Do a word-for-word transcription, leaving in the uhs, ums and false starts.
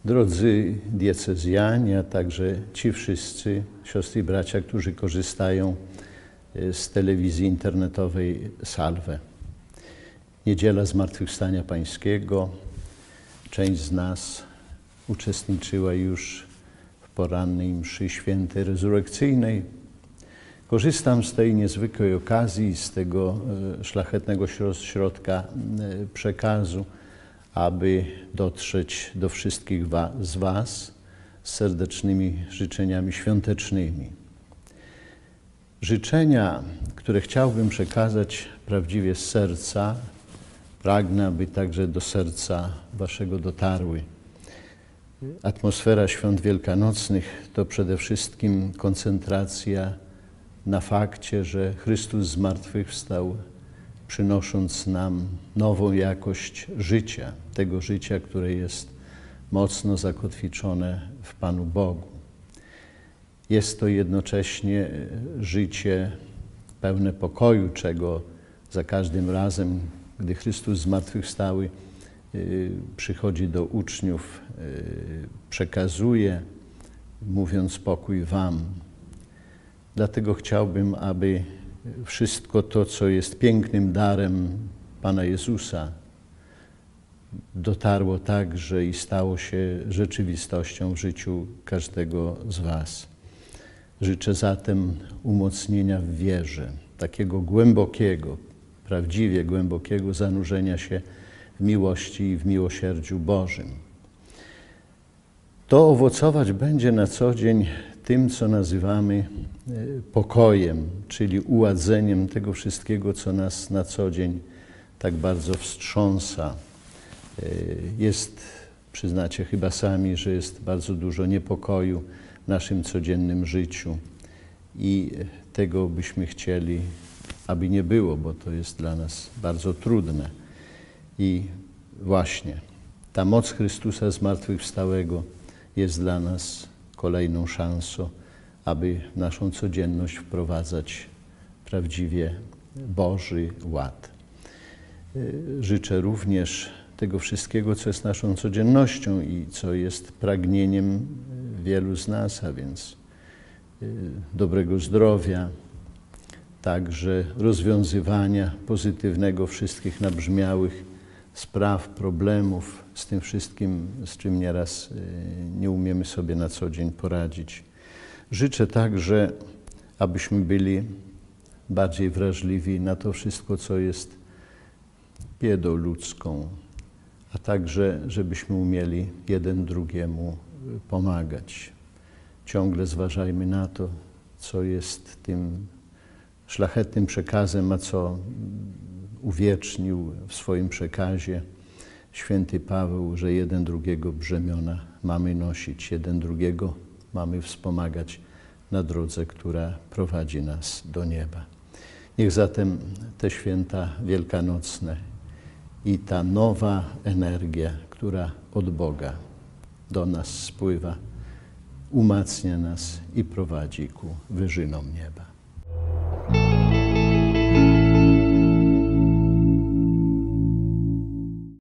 Drodzy diecezjanie, a także ci wszyscy siostry i bracia, którzy korzystają z telewizji internetowej Salve. Niedziela Zmartwychwstania Pańskiego. Część z nas uczestniczyła już w porannej mszy świętej rezurekcyjnej. Korzystam z tej niezwykłej okazji, z tego szlachetnego środka przekazu, aby dotrzeć do wszystkich z Was z serdecznymi życzeniami świątecznymi. Życzenia, które chciałbym przekazać prawdziwie z serca, pragnę, aby także do serca Waszego dotarły. Atmosfera świąt wielkanocnych to przede wszystkim koncentracja na fakcie, że Chrystus zmartwychwstał, przynosząc nam nową jakość życia, tego życia, które jest mocno zakotwiczone w Panu Bogu. Jest to jednocześnie życie pełne pokoju, czego za każdym razem, gdy Chrystus zmartwychwstały przychodzi do uczniów, przekazuje, mówiąc pokój wam. Dlatego chciałbym, aby wszystko to, co jest pięknym darem Pana Jezusa, dotarło także i stało się rzeczywistością w życiu każdego z Was. Życzę zatem umocnienia w wierze, takiego głębokiego, prawdziwie głębokiego zanurzenia się w miłości i w miłosierdziu Bożym. To owocować będzie na co dzień tym, co nazywamy pokojem, czyli uładzeniem tego wszystkiego, co nas na co dzień tak bardzo wstrząsa. Jest, przyznacie chyba sami, że jest bardzo dużo niepokoju w naszym codziennym życiu i tego byśmy chcieli, aby nie było, bo to jest dla nas bardzo trudne. I właśnie ta moc Chrystusa zmartwychwstałego jest dla nas kolejną szansą, aby w naszą codzienność wprowadzać prawdziwie Boży ład. Życzę również tego wszystkiego, co jest naszą codziennością i co jest pragnieniem wielu z nas, a więc dobrego zdrowia, także rozwiązywania pozytywnego wszystkich nabrzmiałych spraw, problemów, z tym wszystkim, z czym nieraz nie umiemy sobie na co dzień poradzić. Życzę także, abyśmy byli bardziej wrażliwi na to wszystko, co jest biedą ludzką, a także, żebyśmy umieli jeden drugiemu pomagać. Ciągle zważajmy na to, co jest tym szlachetnym przekazem, a co uwiecznił w swoim przekazie święty Paweł, że jeden drugiego brzemiona mamy nosić, jeden drugiego mamy wspomagać na drodze, która prowadzi nas do nieba. Niech zatem te święta wielkanocne i ta nowa energia, która od Boga do nas spływa, umacnia nas i prowadzi ku wyżynom nieba.